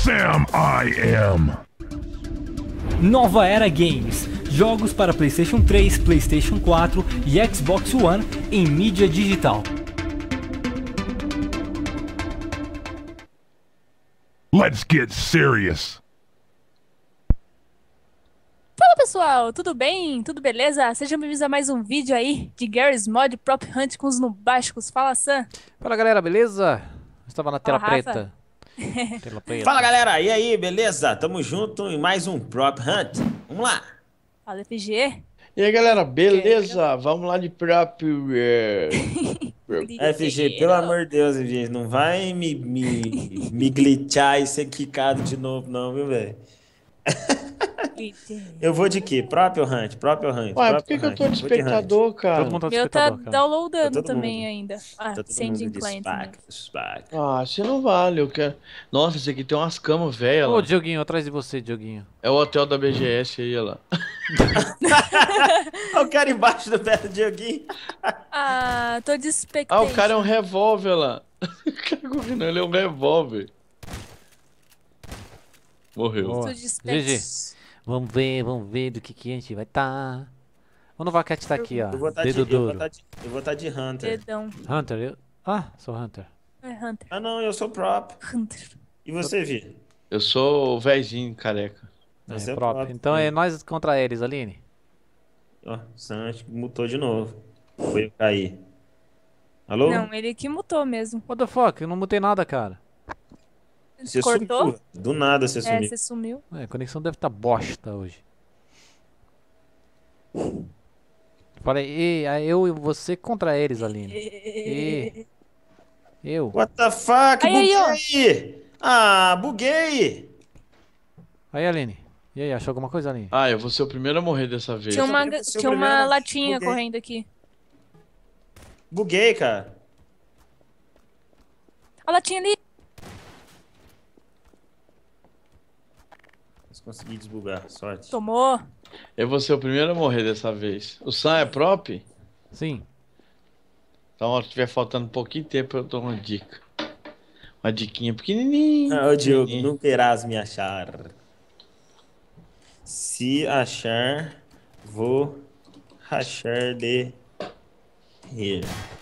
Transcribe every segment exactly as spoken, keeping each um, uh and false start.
Sam I am. Nova Era Games. Jogos para PlayStation três, PlayStation quatro e Xbox One em mídia digital. Let's get serious. Fala pessoal, tudo bem? Tudo beleza? Sejam bem-vindos a mais um vídeo aí de Garry's Mod Prop Hunt com os nubásticos. Fala, Sam. Fala galera, beleza? Estava na tela Fala, Rafa. preta. Tela preta. Fala galera, e aí, beleza? Tamo junto em mais um Prop Hunt. Vamos lá. Fala, F G. E aí galera, beleza? Vamos lá de próprio. é, F G, pelo amor de Deus, F G, não vai me, me, me glitchar e ser quicado de novo, não, viu, velho? Eu vou de quê? Próprio Hunt, próprio Hunt. Ué, por próprio que, que eu Hunt. tô de Vou Hunt. espectador, cara? Todo mundo tá de Meu tá espectador, cara. downloadando Tá todo também mundo. ainda. Ah, Tá todo sending mundo de client. SPAC, mesmo. SPAC. Ah, você não vale, eu quero. Nossa, esse aqui tem umas camas velhas Ô, lá. Dioguinho, atrás de você, Dioguinho. É o hotel da B G S aí, olha lá. Olha o cara embaixo do pé do Dioguinho. Ah, tô de Ah, expectation. o cara é um revólver lá. O cara correndo, ele é um revólver. Morreu. Boa. Tô de G G. expectation. Vamos ver, vamos ver do que, que a gente vai tá. O Novacat tá aqui, ó. Eu vou estar de, Dedo eu vou duro. tá de, eu vou tá de Hunter. Dedão. Hunter, eu... Ah, sou Hunter. É Hunter. Ah não, eu sou prop. Hunter. E você, Vi? Eu sou o véizinho careca. Você É, é próprio. prop. Então é nós contra eles, Aline. Ó, o Sam acho que mutou de novo. Foi eu cair. Alô? Não, ele que mutou mesmo. What the fuck? Eu não mutei nada, cara. Você Cortou? sumiu. Do nada você É, sumiu. você sumiu. É, a conexão deve estar bosta hoje. Falei, e, aí eu e você contra eles, Aline. E... Eu. What the fuck? Aí, aí, ó. Buguei! Ah, buguei! Aí, Aline. E aí, achou alguma coisa, Aline? Ah, eu vou ser o primeiro a morrer dessa vez. Tinha uma, também vou ser o tinha uma primeiro. latinha Buguei. correndo aqui. Buguei, cara. A latinha ali. Mas consegui desbugar, sorte. Tomou. Eu vou ser o primeiro a morrer dessa vez. O Sam é prop? Sim. Então, se tiver faltando um pouquinho de tempo, eu dou uma dica. Uma diquinha pequenininha. Ah, ô Diogo, pequenininha. nunca irás me achar. Se achar, vou rachar de rir.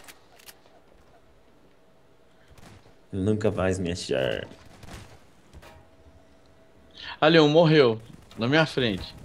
Nunca vais me achar. Ali, um morreu. Na minha frente.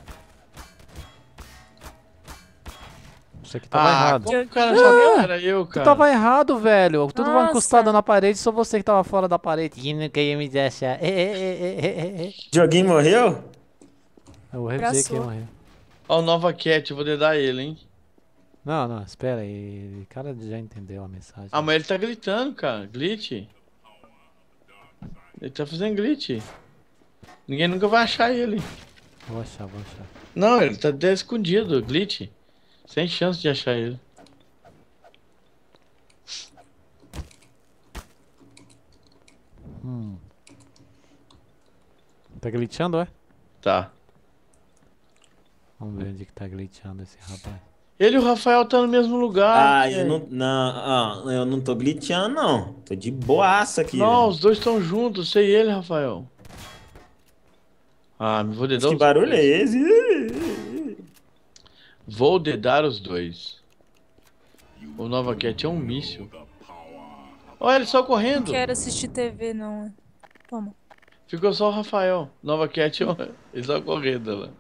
Você que tava Ah, errado. como o cara sabia que era eu, Tu cara? tava errado, velho. Tudo vai Nossa. encostado na parede, só você que tava fora da parede. E nunca ia me deixar. É, é, é, é, é, é. Dioguinho morreu? Eu vou revisei que Abraçou. morreu. Ó, o Nova Cat, eu vou dedar ele, hein? Não, não, espera aí. O cara já entendeu a mensagem. Ah, mas ele tá gritando, cara. Glitch. Ele tá fazendo glitch. Ninguém nunca vai achar ele. Vou achar, vou achar. Não, ele tá até escondido, glitch. Sem chance de achar ele. Hum. Tá glitchando, é? Tá. Vamos ver onde que tá glitchando esse rapaz. Ele e o Rafael tá no mesmo lugar. Ah, e eu aí? não, não, ah, eu não tô glitchando, não. Tô de boaça aqui. Não, velho. os dois estão juntos, você e ele, Rafael. Ah, me vou Mas dedar que os barulho é dois. esse? Vou dedar os dois. O Nova Cat é um míssil. Olha ele só Não correndo. quero assistir T V, não. Toma. Ficou só o Rafael. Nova Cat, ó, ele só correndo lá.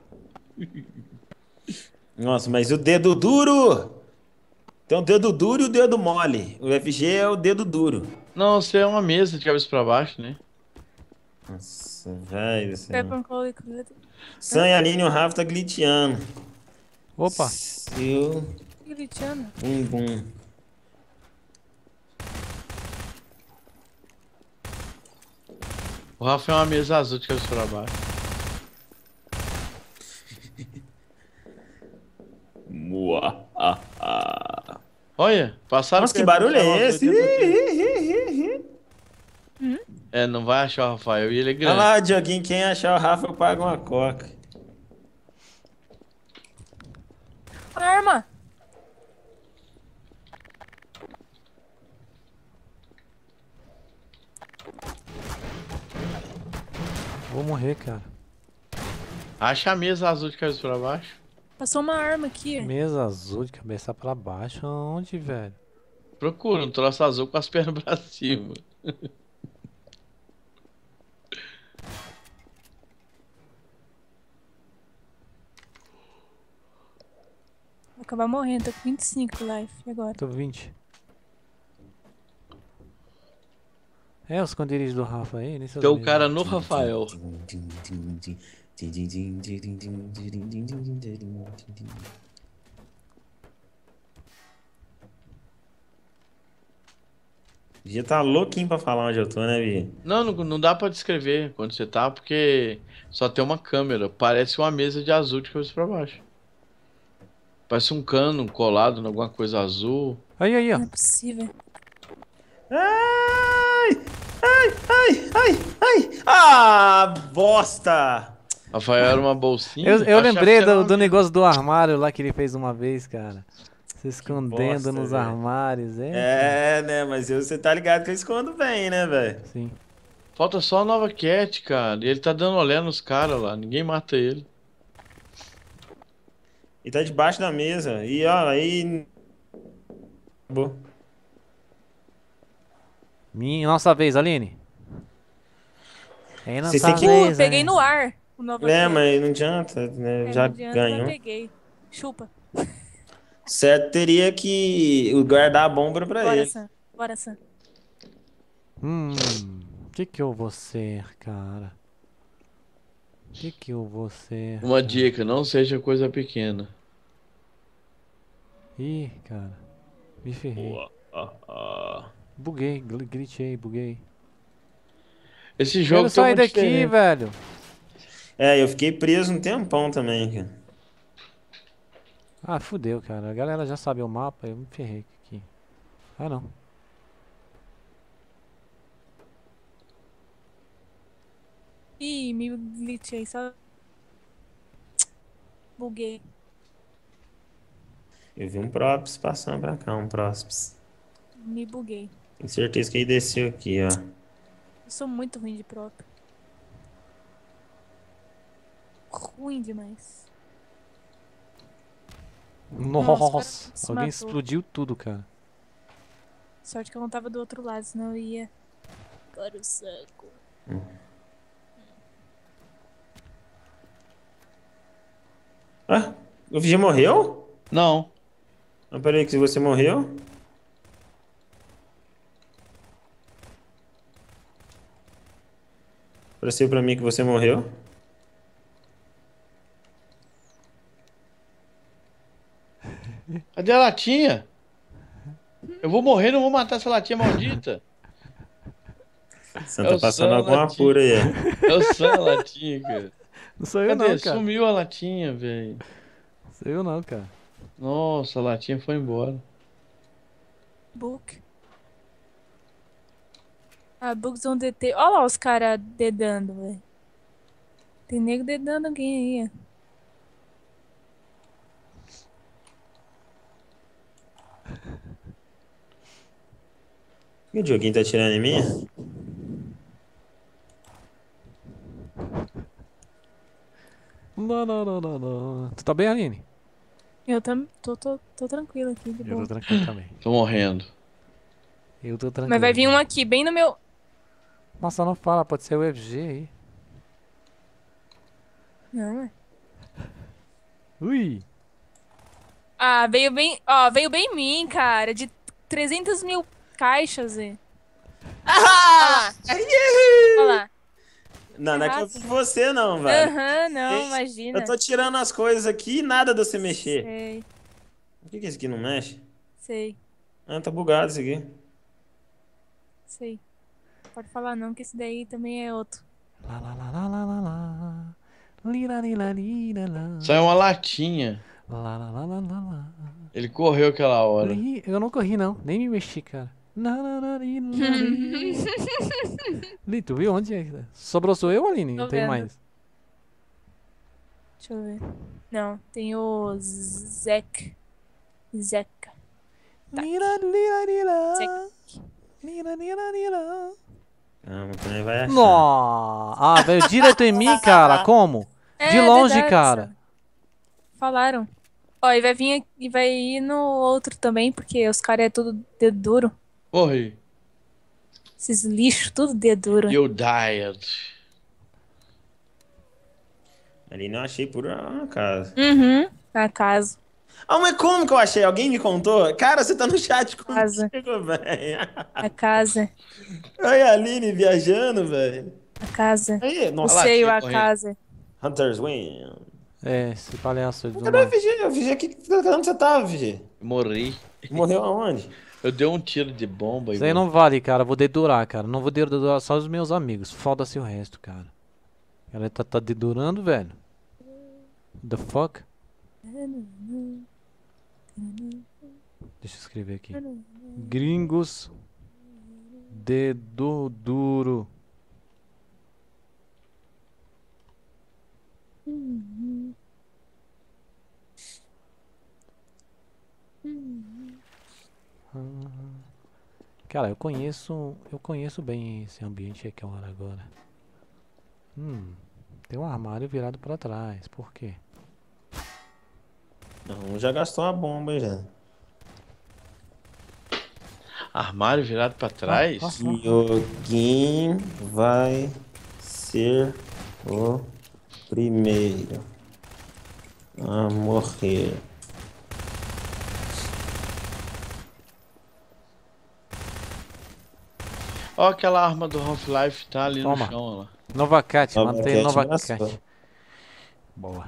Nossa, mas o dedo duro! Tem o dedo duro e o dedo mole. O F G é o dedo duro. Não, você é uma mesa de cabeça pra baixo, né? Nossa, velho do céu. Pepper Cole. Sam e Aline e o Rafa tá glitchando. Opa! Seu Gritando. bum bum. O Rafa é uma mesa azul de cabeça pra baixo. Mua, ah, ah. Olha, passaram Nossa, que perto barulho do Rafael, é esse? oitenta. É, não vai achar o Rafael e ele é Olha grande. lá, Dioguinho, quem achar o Rafa, eu pago uma coca. Arma! vou morrer, cara. Acha a mesa azul de cabeça pra baixo. Passou uma arma aqui. Mesa azul de cabeça pra baixo. Aonde, velho? Procura um troço azul com as pernas pra cima. Vou acabar morrendo, tô com vinte e cinco life agora. Tô vinte. É os esconderijos do Rafa aí, nesse Tem o cara no Rafael. Já tá louquinho pra falar onde eu tô, né, Vi? Não, não, não dá pra descrever quando você tá, porque só tem uma câmera. Parece uma mesa de azul de cabeça pra baixo. Parece um cano colado em alguma coisa azul. Aí, aí, ó. Não é possível. Ai! Ai, ai, ai, ai! Ah, bosta! Rafael era uma bolsinha. Eu, eu Achava lembrei que era do, uma do mesa. negócio do armário lá que ele fez uma vez, cara. Se escondendo bosta, nos velho. armários, é? É, né? Mas eu, você tá ligado que eu escondo bem, né, velho? Sim. Falta só a nova Cat, cara. E ele tá dando olé nos caras lá. Ninguém mata ele. E tá debaixo da mesa. E ó, aí. Acabou. Minha, nossa vez, Aline. É nossa Vocês têm que- Uh, vez, peguei é. no ar o Nova É, Cat. mas não adianta, né? É, Já não adianta, mas ganhou. peguei. Chupa. Certo, teria que guardar a bomba pra Bora, ele. Sam. Bora, Sam. Hum, o que que eu vou ser, cara? O que que eu vou ser? Uma dica, não seja coisa pequena. Ih, cara. Me ferrei. Buguei, gl- glitchei, buguei. Esse jogo Quero tem sair uma daqui, diferença. velho. É, eu fiquei preso um tempão também, cara. Ah, fudeu, cara. A galera já sabe o mapa, eu me ferrei aqui. Ah, não. Ih, me glitchei, só. Buguei. Eu vi um Props passando pra cá, um Props. Me buguei. Tenho certeza que ele desceu aqui, ó. Eu sou muito ruim de prop. Ruim demais. Nossa, cara, se alguém matou. explodiu tudo, cara. Sorte que eu não tava do outro lado, senão eu ia. Agora o saco. Ah, o V G morreu? Não. Ah, peraí, que você morreu? Pareceu pra mim que você morreu. Cadê a latinha? Eu vou morrer, não vou matar essa latinha maldita. Você É tá o passando Sam, algum latinha. apuro aí. É o Sam, a latinha, cara. Não sou eu Cadê? não, cara. Sumiu a latinha, velho. Sou eu não, cara. Nossa, a latinha foi embora. Book. Ah, bugs on D T. Olha lá os caras dedando, velho. Tem nego dedando alguém aí, ó. E o Dioguinho tá tirando em mim? Não, não, não, não, não. Tu tá bem, Aline? Eu tam, tô, tô, tô tranquilo aqui, de Eu boa. tô tranquilo também. Tô morrendo. Eu tô tranquilo. Mas vai vir um aqui, bem no meu. Nossa, não fala, pode ser o F G aí. Não, é. Ui! Ah, veio bem. Ó, veio bem em mim, cara. De trezentas mil caixas, Zé. Ah! Olha lá. Não, não é que eu Rato. vi você não, velho. Aham, não, Ei, imagina. Eu tô tirando as coisas aqui e nada de você mexer. Sei, Por que que esse aqui não mexe? sei, Ah, tá bugado esse aqui. sei. Pode falar não, que esse daí também é outro. Lá, lá, lá, lá, lá, lá, lá. Lira, lira, lira, lá. Saiu uma latinha. Lá, lá, lá, lá, lá, lá. Ele correu aquela hora. Li- Eu não corri, não. Nem me mexi, cara. Lá, lá, lá, li, lá, li. Li, tu viu onde é? que tá? Sobrou sou eu, Aline? Não Tô tem vendo. mais. Deixa eu ver. Não, tem o Zek. Zeca. Tá. Lira, lira, lira. Zek. Lira, lira, lira. Calma, também vai achar. Nó! Ah, veio direto em mim, cara. Como? É, De longe, verdade, cara. Sam. Falaram. Ó, e vai vir aqui- e vai ir no outro também, porque os caras é tudo dedo duro. Morri. Esses lixos, tudo dedo duro. You died. Ali não achei por acaso. Uhum. Acaso. Ah, mas como que eu achei? Alguém me contou? Cara, você tá no chat Casa. comigo, velho. A casa. Olha a Aline viajando, velho. A casa. Aí, O nossa. lá, seio, tinha a correndo. casa. Hunters win. É, esse palhaço aí do Cadê o mar. V G? O V G aqui, onde você tava, V G? Morri. Morreu aonde? Eu dei um tiro de bomba e Isso aí não vale, cara. Vou dedurar, cara. Não vou dedurar só os meus amigos. Foda-se o resto, cara. Ela tá, tá dedurando, velho. The fuck? Deixa eu escrever aqui. Gringos. Dedo duro. Cara, eu conheço, eu conheço bem esse ambiente aqui agora. Hum, tem um armário virado pra trás. Por quê? Não, já gastou uma bomba já. Armário virado pra trás? Ah, Dioguinho vai ser o primeiro a morrer. Ó, aquela arma do Half-Life tá ali Toma. no chão, ó lá. Nova Cat, Nova matei Cat Nova abraçou. Cat. Boa.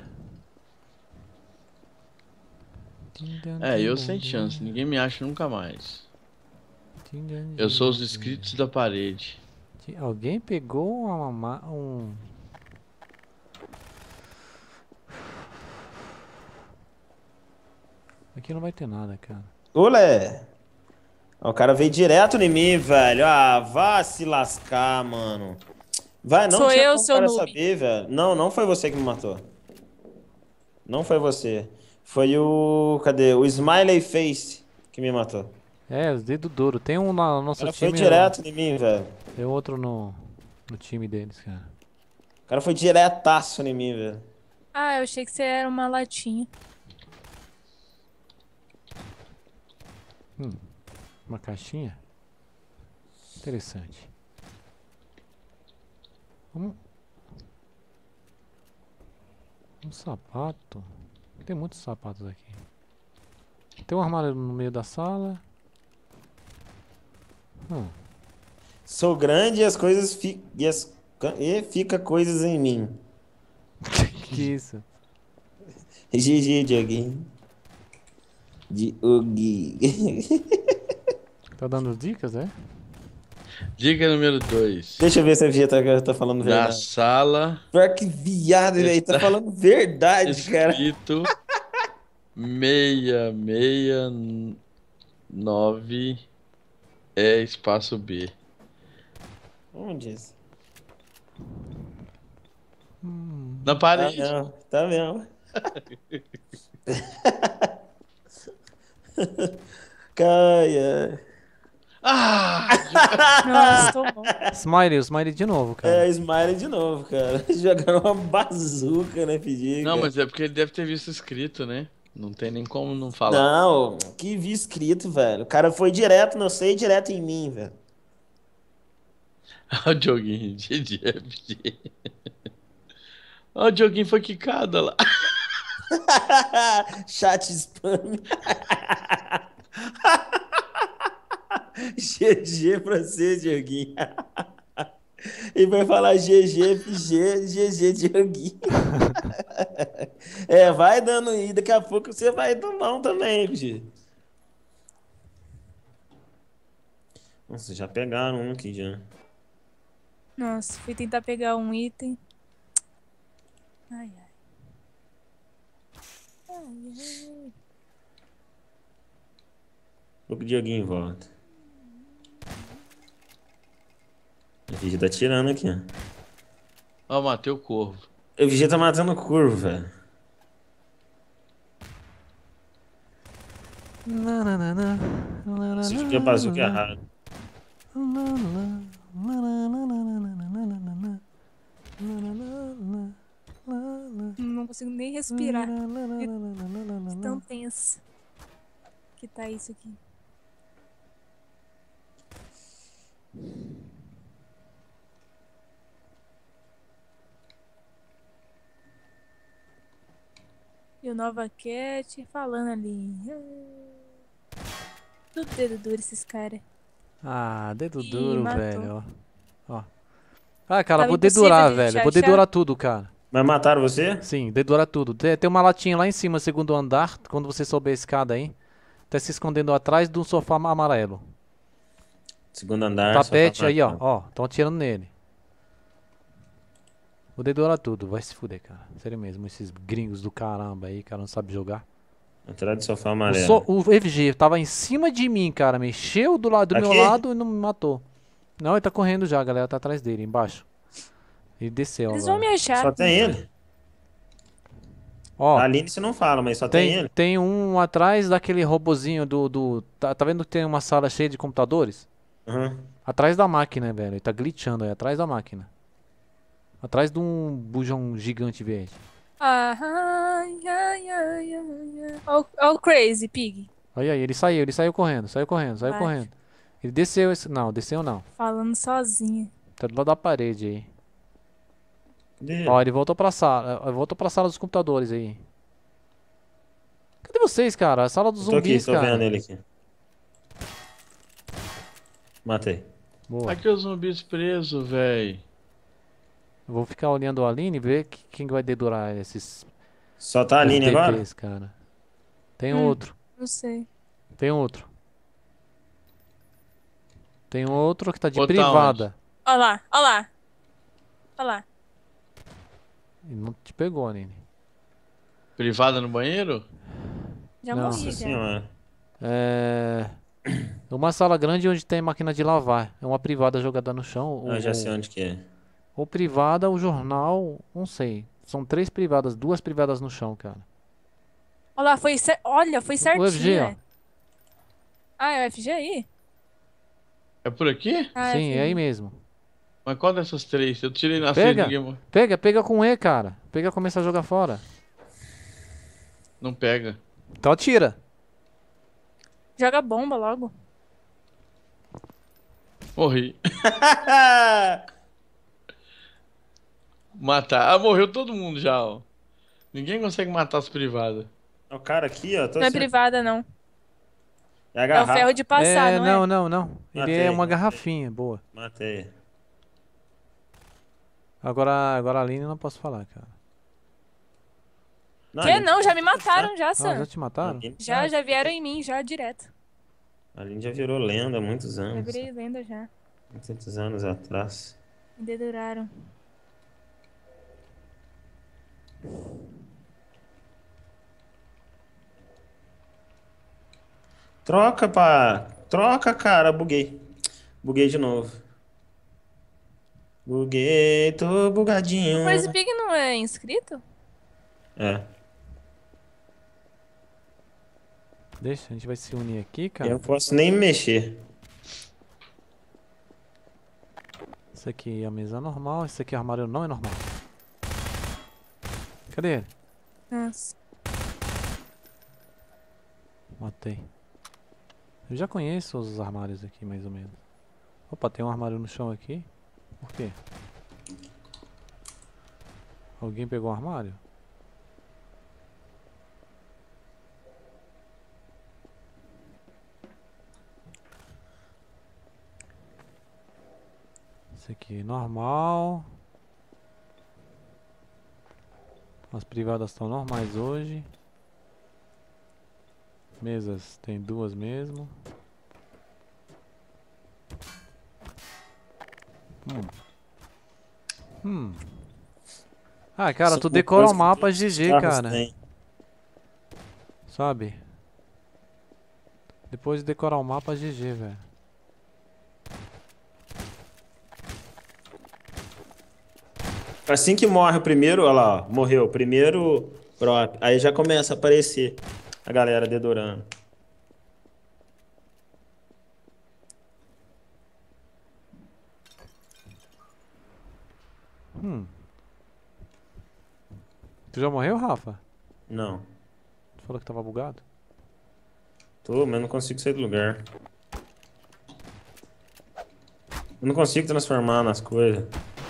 É, eu sem chance, ninguém me acha nunca mais. Eu sou os inscritos da parede. Alguém pegou uma, ma- um. Aqui não vai ter nada, cara. Olé! O cara veio direto em mim, velho. Ah, vá se lascar, mano. Vai, não Sou tinha eu, como o seu cara noob. saber, velho. Não, não foi você que me matou. Não foi você. Foi o... Cadê? O Smiley Face que me matou. É, os dedos duros. Tem um na O nosso cara foi time. direto em mim, velho. Tem outro no, no time deles, cara. O cara foi diretaço em mim, velho. Ah, eu achei que você era uma latinha. Hum, uma caixinha? Interessante. Um, um sapato. Tem muitos sapatos aqui. Tem um armário no meio da sala. Hum. Sou grande e as coisas fi... e, as... e fica coisas em mim. Que isso? G G, Dioguinho. Dioguinho. Tá dando dicas, é? Dica número dois. Deixa eu ver se a Via tá, tá falando Na verdade. sala Pior que viado, velho. Tá falando verdade, cara. escrito meia meia nove é espaço B. Onde é isso? Na Tá parede. mesmo, tá mesmo. Caia. Ah! Nossa, tô bom. Smiley, o Smiley de novo, cara. É, Smiley de novo, cara. Jogaram uma bazuca na F G. Não, cara. mas é porque ele deve ter visto escrito, né? Não tem nem como não falar. Não, que vi escrito, velho. O cara foi direto, não sei, direto em mim, velho. Olha o joguinho de G F G. Olha o joguinho foi quicado lá. Chat spam. G G pra você, Dioguinho. E vai falar G G, F G, G G, Dioguinho. É, vai dando aí, daqui a pouco você vai tomar um também, F G. Nossa, já pegaram um aqui já. Nossa, fui tentar pegar um item. Ai, ai. Ai, ai. Vou que o Dioguinho volta. O V G tá tirando aqui, ó. Ó, matei o corvo. O V G tá matando o curvo, velho. Na, na, na, na, na, na, Esse V G passou que é raro. na, na, Não consigo nem respirar. De tão tenso que tá isso aqui. E o Nova Cat falando ali. Tudo dedo duro esses caras. Ah, dedo Ih, duro, matou. velho, ó. Ó. Ah, cara, Tava vou impossível dedurar, de velho. Vou achar. dedurar tudo, cara. Mas mataram você? Sim, dedurar tudo. Tem, tem uma latinha lá em cima, segundo andar, quando você sobe a escada aí. Tá se escondendo atrás do sofá amarelo. Segundo andar. Tapete só tá aí, ó. marcado. Ó, estão atirando nele. Vou dedurar tudo, vai se fuder, cara. Sério mesmo, esses gringos do caramba aí, cara, não sabe jogar. Atrás do sofá O, amarelo. so- o F G tava em cima de mim, cara. Mexeu do lado do meu Aqui? lado e não me matou. Não, ele tá correndo já, a galera tá atrás dele, embaixo. Ele desceu Eles agora. vão me achar. Só tem ele. Ó, A Aline você não fala, mas só tem, tem, ele. tem um atrás daquele robozinho do... do tá, tá vendo que tem uma sala cheia de computadores? Uhum. Atrás da máquina, velho. Ele tá glitchando aí, atrás da máquina. Atrás de um bujão gigante verde. Ah, ai, ai, ai, ai, ai. Ó, o- ó o Crazy Pig. Olha aí, ele saiu, ele saiu correndo, saiu correndo, saiu Vai. correndo. Ele desceu esse... Não, desceu não. Falando sozinho. Tá do lado da parede aí. Cadê? Ó, ele voltou pra sala. Ele voltou pra sala dos computadores aí. Cadê vocês, cara? A sala dos Eu tô aqui, zumbis, tô cara. vendo ele aqui. Matei. Boa. Aqui os zumbis presos, véi. Eu vou ficar olhando a Aline e ver que- quem vai dedurar esses Só tá a Aline agora? F T Ps, cara. Tem Hum. outro. Não sei. Tem outro. Tem outro que tá de Botar privada. Ó lá, ó lá. Ó lá. Ele não te pegou, Aline. Privada no banheiro? Já Não. morri, Nossa já. senhora. É... Uma sala grande onde tem máquina de lavar. É uma privada jogada no chão. Ah, ou, já sei onde que é. ou privada, o jornal, não sei. São três privadas, duas privadas no chão, cara. Ó lá, foi cer- Olha, foi certinho, O F G, ó. né? Ah, é o F G aí? É por aqui? Ah, Sim, F G. é aí mesmo. Mas qual dessas três? Eu tirei na Pega. frente, ninguém... Pega, pega com E, cara. Pega e começa a jogar fora. Não pega. Então atira. Joga bomba logo. Morri. Matar. Ah, morreu todo mundo já, ó. Ninguém consegue matar as privadas. O cara aqui, ó. Tô Não é certo. privada, não. É a É o garrafa. ferro de passar, é, não, não, é? não, não. Ele Matei, é uma matei. garrafinha, boa. Matei. Agora, agora a Aline eu não posso falar, cara. Não, Que a Aline- não, já me mataram já, Ah, Sam. já te mataram? A Aline- Já, já vieram em mim, já direto. A Aline já virou lenda há muitos Já anos. virei lenda já. Muitos anos atrás. Me deduraram. Troca, pá. Troca, cara. Buguei. Buguei de novo. Buguei, tô bugadinho. O Crazy Pig não é inscrito? É. Deixa, a gente vai se unir aqui, cara. Eu não posso nem me mexer. Isso aqui é a mesa normal, esse aqui é o armário não é normal. Cadê ele? Nossa. Matei. Eu já conheço os armários aqui, mais ou menos. Opa, tem um armário no chão aqui. Por quê? Alguém pegou o armário? Esse aqui é normal. As privadas estão normais hoje. Mesas, tem duas mesmo. Hum. Hum. Ah, cara, tu São decora o coisas que mapa todos G os G, carros cara. têm. Sabe? Depois de decorar o mapa G G, velho. Assim que morre o primeiro, olha lá, ó, morreu o primeiro prop. Aí já começa a aparecer a galera dedurando. Hum. Tu já morreu, Rafa? Não. Tu falou que tava bugado? Tô, mas não consigo sair do lugar. Eu não consigo transformar nas coisas.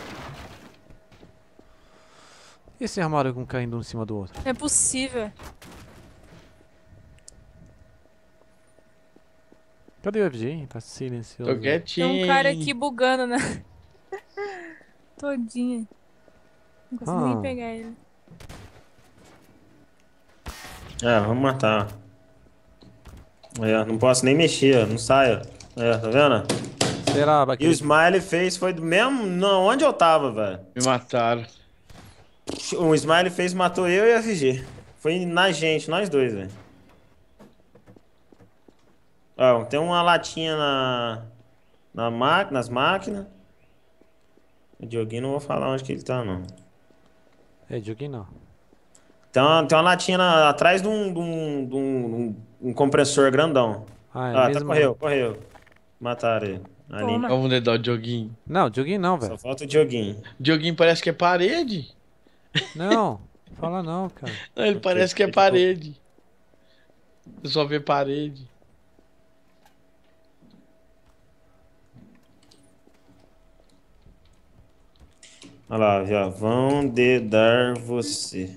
E esse armário com caindo um em cima do outro? Não é possível. Cadê o F G? Tá silencioso. Tô Tem quietinho. um cara aqui bugando, né? Todinha. Não consigo Ah. nem pegar ele. É, vamos matar. É, não posso nem mexer, não saia. É, tá vendo? Será, E o aquele... Smiley fez foi do mesmo. Não, onde eu tava, velho? Me mataram. O Smiley fez matou eu e a F G. Foi na gente, nós dois, velho. Ó, tem uma latinha na. Na máquina, nas máquinas. O Dioguinho não vou falar onde que ele tá, não. É, joguinho não. Tem uma, tem uma latinha na- atrás de um, de um, de um, um compressor grandão. Ah, é Ah, tá, mesmo? correu, correu. Mataram ele. Ali. Toma. Vamos dedar o Dioguinho. Não, joguinho não, Só velho. falta o Dioguinho. Dioguinho parece que é parede. Não, fala não, cara. Não, ele parece que é parede. Você só vê parede. Olha lá, já vão dedar você.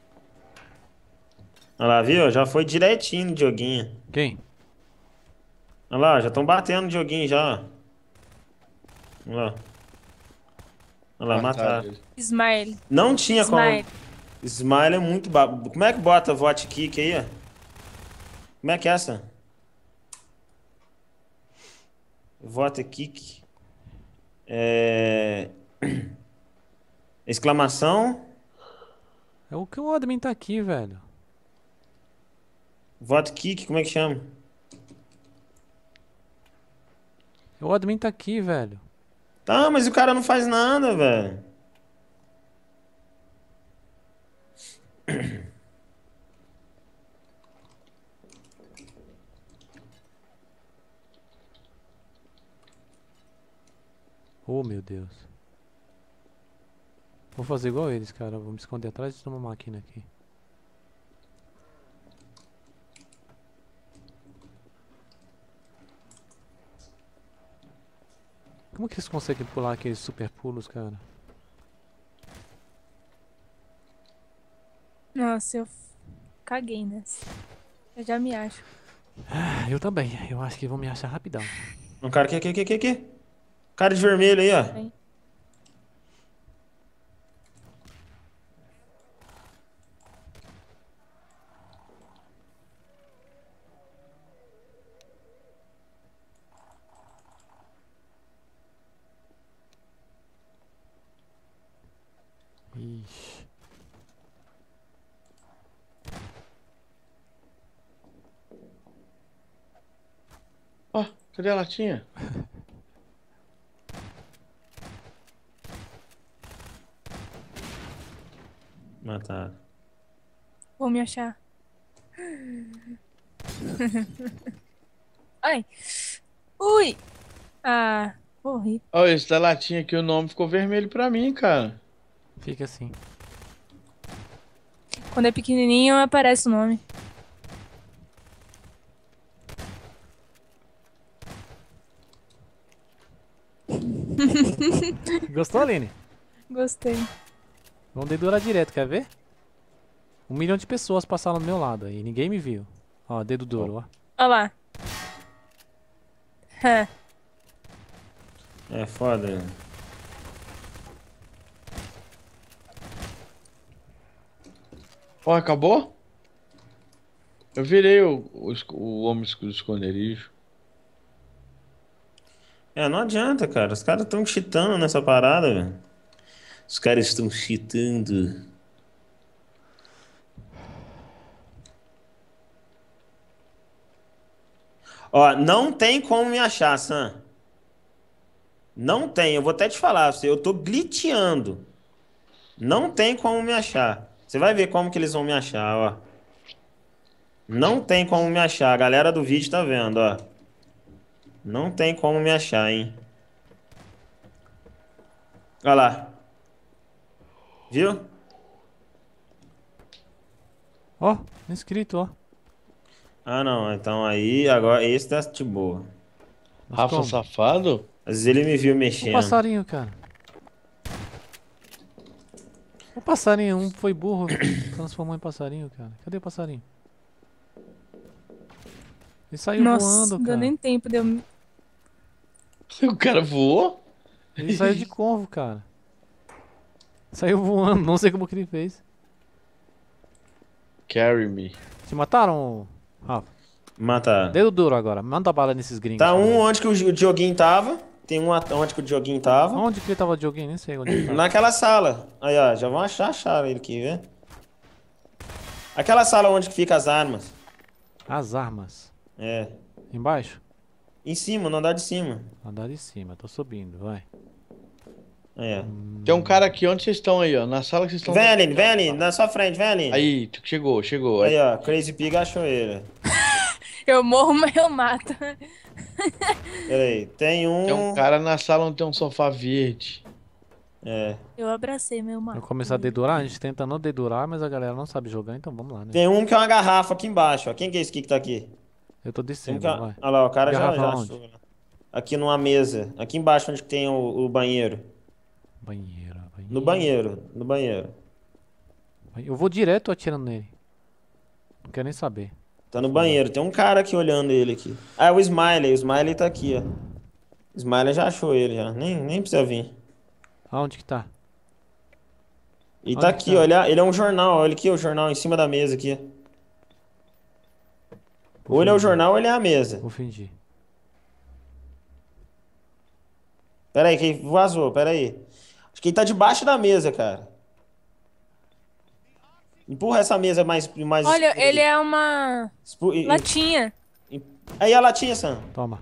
Olha lá, viu? Já foi direitinho no Dioguinho. Quem? Olha lá, já estão batendo no Dioguinho já. Olha lá. Olha lá, mataram. ele. Smile. Não tinha Smile. como. Smile é muito babo. Como é que bota vote kick aí, ó? Como é que é essa? Vote kick. É... Exclamação. É o que o admin tá aqui, velho. Vote kick, como é que chama? O admin tá aqui, velho. Tá, mas o cara não faz nada, velho. Oh, meu Deus. Vou fazer igual eles, cara. Vou me esconder atrás de uma máquina aqui. Como que eles conseguem pular aqueles super pulos, cara? Nossa, eu f- caguei nessa. Eu já me acho. Ah, eu também. Eu acho que vão me achar rapidão. Um cara aqui, aqui, aqui, aqui, aqui. Cara de vermelho aí, ó. Aí. Ixi. Ó, cadê a latinha? Mataram. Vou me achar. Ai. Ui. Ah, morri. Ó, esse da latinha aqui, o nome ficou vermelho pra mim, cara. Fica assim. Quando é pequenininho aparece o nome. Gostou, Aline? Gostei. Vamos dedurar direto, quer ver? Um milhão de pessoas passaram do meu lado e ninguém me viu. Ó, dedo duro, ó. Olha lá. Hã. É foda. Ó, acabou? Eu virei o, o, esco- o homem do esconderijo. É, não adianta, cara. Os caras estão cheatando nessa parada, velho. Os caras estão cheatando. Ó, não tem como me achar, Sam. Não tem. Eu vou até te falar, eu tô glitchando. Não tem como me achar. Você vai ver como que eles vão me achar, ó. Não tem como me achar. A galera do vídeo tá vendo, ó. Não tem como me achar, hein. Olha lá. Viu? Ó, inscrito, ó. Ah, não. Então aí, agora esse tá de boa. Mas Rafa como? safado? Às vezes ele me viu O mexendo. passarinho, cara. O passarinho, um foi burro, transformou em passarinho, cara. Cadê o passarinho? Ele saiu Nossa, voando, não deu cara. nem tempo de eu... O cara voou? Ele saiu de corvo, cara. Saiu voando, não sei como que ele fez. Carry me. Te mataram, Rafa? Mata. Dedo duro agora, manda bala nesses gringos. Tá um também. onde que o o Dioguinho tava. Tem um at- onde que o Dioguinho tava. Onde que ele tava de alguém? Nem sei onde ele tava. Naquela sala. Aí, ó. Já vão achar, acharam ele aqui, vê? Aquela sala onde que fica as armas. As armas. É. Embaixo? Em cima, no andar de cima. Andar de cima, tô subindo, vai. É. Tem um cara aqui, onde vocês estão aí, ó? Na sala que vocês estão. Vem, Aline, vem, Aline. Na sua frente, vem, Aline. Aí, tu- chegou, chegou. Aí, ó. Crazy Pig achou ele. Eu morro, mas eu mato. Pera aí. Tem um... Tem um cara na sala onde tem um sofá verde. É. Eu abracei meu mato. Eu começar a dedurar, a gente tenta não dedurar, mas a galera não sabe jogar, então vamos lá, né? Tem um que é uma garrafa aqui embaixo, ó. Quem que é esse aqui que tá aqui? Eu tô Tem um descendo, que é... vai. Olha lá, o cara já, Garrafa já onde? achou. né? Aqui numa mesa. Aqui embaixo onde que tem o, o banheiro. Banheiro, banheiro. No banheiro. No banheiro. Eu vou direto atirando nele. Não quero nem saber. Tá no banheiro. Tem um cara aqui olhando ele aqui. Ah, é o Smiley. O Smiley tá aqui, ó. O Smiley já achou ele, já. Nem, nem precisa vir. Aonde que tá? E Onde tá que aqui, tá? olha. Ele é um jornal. Olha aqui o jornal em cima da mesa aqui. Ou ele é o jornal ou ele é a mesa. Vou fingir. Pera aí, que vazou. Pera aí. Acho que ele tá debaixo da mesa, cara. Empurra essa mesa mais... mais Olha, escura aí. ele é uma Expu- e- e- latinha. Aí a latinha, Sam. Toma.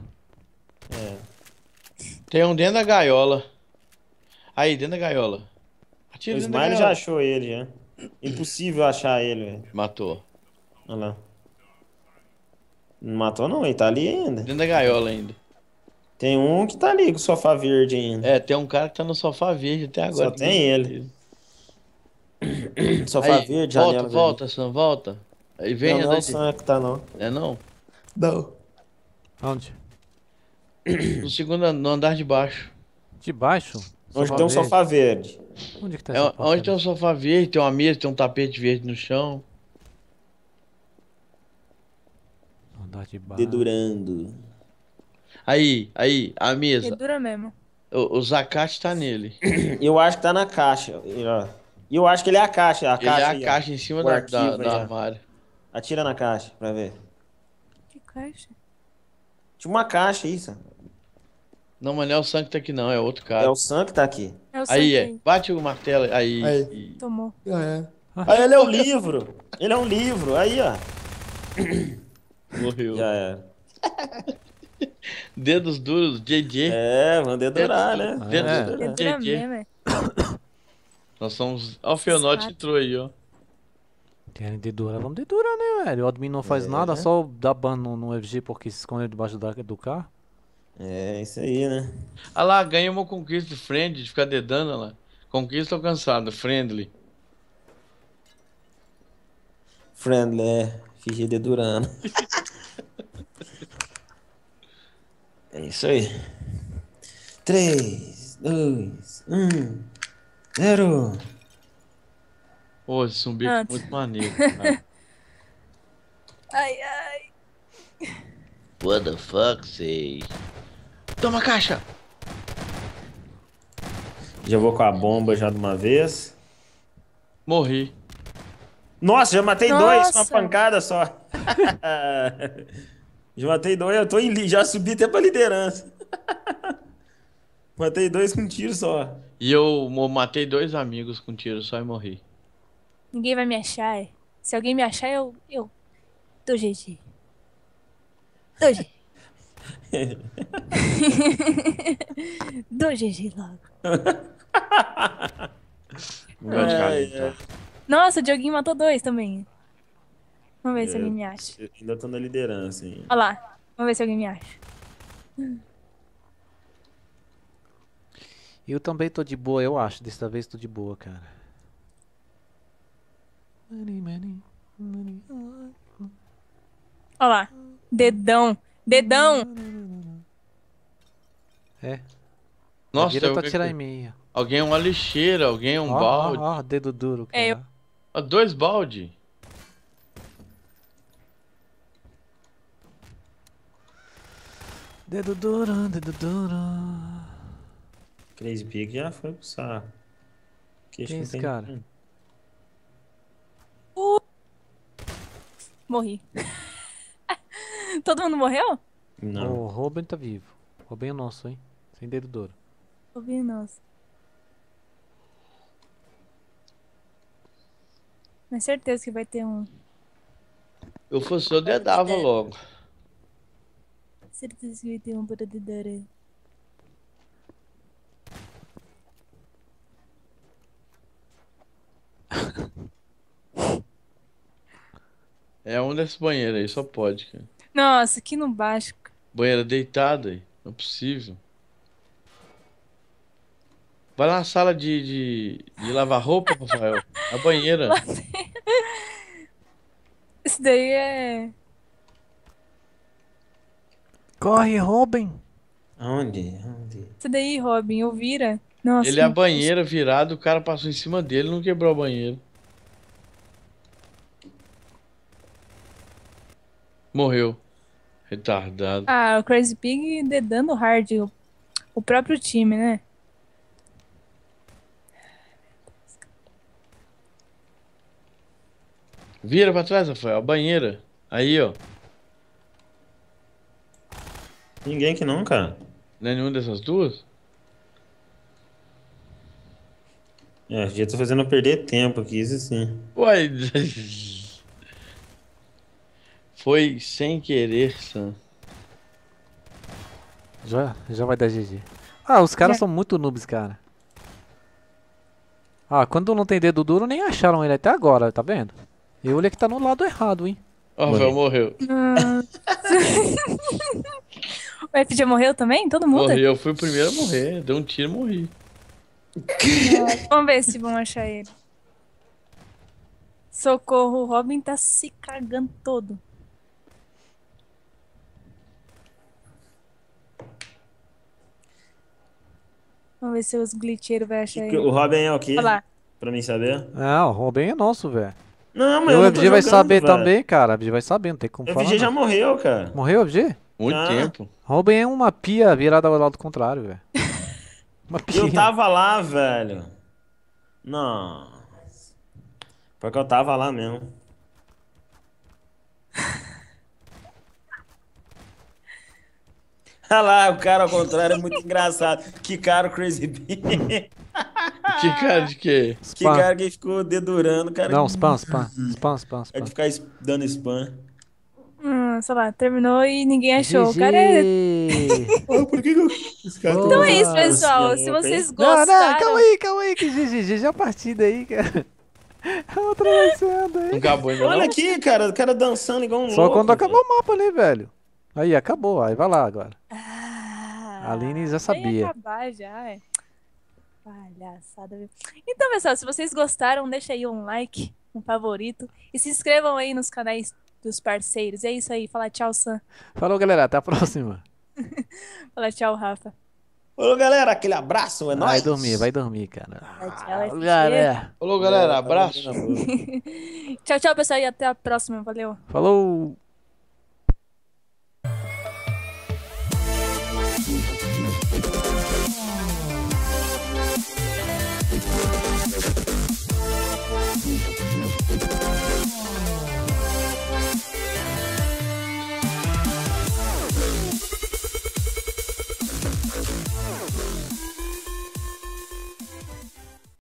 Tem um dentro da gaiola. Aí, dentro da gaiola. O Atira dentro da Smiley já gaiola. achou ele, já. Impossível achar ele, velho. Matou. Olha lá. Não matou não, ele tá ali ainda. Dentro da gaiola ainda. Tem um que tá ali com o sofá verde ainda. É, tem um cara que tá no sofá verde até agora. Só tem ele. Sofá Aí, verde, volta, janela volta, Sam, volta. Aí verde. vem, Não, não é anda o de... Sam que tá não. É não? Não. Aonde? No segundo, an- no andar de baixo. De baixo? Onde Sofá tem um verde. sofá verde. Onde que tá É, essa onde tem porcaria? um sofá verde, tem uma mesa, tem um tapete verde no chão. Andar de baixo. Dedurando. Aí, aí, a É mesa. dura mesmo. O, o Zacate tá nele. Eu acho que tá na caixa. E ó. E eu acho que ele é a caixa. A Ele caixa é a aí, ó. caixa em cima O da, da, arquivo do aí, ó. armário. Atira na caixa pra ver. Que caixa? Tinha uma caixa aí, Sam. Não, mas não é o Sam que tá aqui não, é outro cara. É o Sam que tá aqui. É o Aí, sangue é. Bate o martelo aí. Aí. e- Tomou. Aí ele é um livro. Ele é um livro. Aí, ó. Morreu. Já era. Dedos duros, J J. É, vamos dedurar, Dedos- né? Dedos É. duros, É dura J J. mesmo, é. Nós somos. Ó, o Feonote Sabe. entrou aí, ó. Querem dedurar? Vamos dedurar, né, velho? O admin não faz É. nada, só dá ban no, no F G porque se esconde debaixo da, do carro. É, isso aí, né? Ah lá, ganha uma conquista de friend, de ficar dedando olha lá. Conquista alcançada, friendly. Friendly, é. Fingir dedurando. É isso aí. Três, dois, um, zero. Pô, esse zumbi Ah, é muito maneiro, cara. Ai, ai. What the fuck, say? Toma a caixa! Já vou com a bomba já de uma vez. Morri. Nossa, já matei dois com uma Nossa. pancada só. Já matei dois, eu tô em li... já subi até pra liderança. Matei dois com um tiro só. E eu mo- matei dois amigos com tiro só e morri. Ninguém vai me achar, é. Se alguém me achar, eu. Eu. Dou G G. Dou G G. Dou G G logo. Lugar de Ai, caleta. ai. Nossa, o Dioguinho matou dois também. Vamos ver se É. alguém me acha. Eu ainda tô na liderança, hein? Olha lá. Vamos ver se alguém me acha. Eu também tô de boa, eu acho. Dessa vez tô de boa, cara. Olha lá. Dedão. Dedão. É. Nossa, Vira pra alguém, tirar em mim. alguém é uma lixeira, alguém é um Ó, balde. ó, ó, dedo duro. É, Cara. Ó, dois balde. Dedo duro, dedo duro. Crazy Pig já foi pro saco. Que Quem é esse cara? Morri. Todo mundo morreu? Não. O Robin tá vivo. Robin é nosso, hein? Sem dedo duro. Ouvi, nossa. Mas certeza que vai ter um. Eu fosse eu dedava logo. Certeza que vai ter um para dedar. É um desse banheiro aí, só pode, cara. Nossa, aqui no baixo. Banheira deitada aí. Não é possível. Vai lá na sala de, de, de lavar roupa, Rafael. A banheira. Isso daí é. Corre, Robin! Onde? Onde? Isso daí, Robin, eu vira. Nossa. Ele é a banheira virada, o cara passou em cima dele e não quebrou a banheira. Morreu. Retardado. Ah, o Crazy Pig dedando hard. O, o próprio time, né? Vira pra trás, Rafael. A banheira. Aí, ó. Ninguém que não, cara. Não é nenhuma dessas duas? É, a gente tá fazendo eu perder tempo aqui, isso sim. Uai. Foi sem querer, Sam. Já, já vai dar G G. Ah, os caras Já. são muito noobs, cara. Ah, quando não tem dedo duro, nem acharam ele até agora, tá vendo? E olha que tá no lado errado, hein? Ó, o Rafael morreu. Ah. O F já morreu também? Todo mundo? Morreu. Eu fui o primeiro a morrer. Deu um tiro e morri. Vamos ver se vão achar ele. Socorro, o Robin tá se cagando todo. Vamos ver se os glitcheiros vão achar ele. O Robin é o quê? Olha lá. Pra mim saber? Ah, o Robin é nosso, velho. Não, mas E eu o não tô F G vai jogando, saber velho. também, cara. O F G vai saber, não tem como O falar. F G já não. morreu, cara. Morreu o F G? Muito Ah. tempo. Robin é uma pia virada ao lado contrário, velho. Uma pia. Eu tava lá, velho. Não. Porque eu tava lá mesmo. Olha lá, o cara ao contrário é muito engraçado. Que cara o Crazy Pig. Que cara de quê? Que Spam. cara que ficou dedurando, cara. Não, spam, spam. Spam, spam, É spam. de ficar es- dando spam. Hum, sei lá, terminou e ninguém achou. O G G. cara é... Por que, que eu... Esse cara Então é isso, Nossa, pessoal. Se vocês Não, não, gostaram... calma aí, calma aí, que G G, G G a partida aí, cara. A outra vai sendo aí. Não acabou ainda Olha não? aqui, cara, o cara dançando igual um Só louco. quando acabou o mapa, né, velho? Aí, acabou, aí vai lá agora. Ah, A Aline já vai sabia. acabar já, é. Palhaçada, viu? Então, pessoal, se vocês gostaram, deixa aí um like, um favorito. E se inscrevam aí nos canais dos parceiros. É isso aí. Fala tchau, Sam. Falou, galera, até a próxima. Fala tchau, Rafa. Ô, galera, aquele abraço, é nóis. Vai dormir, vai dormir, cara. Fala tchau, F G. Galera, Falou, galera. Tá Abraço. batendo na boca. Tchau, tchau, pessoal. E até a próxima. Valeu. falou.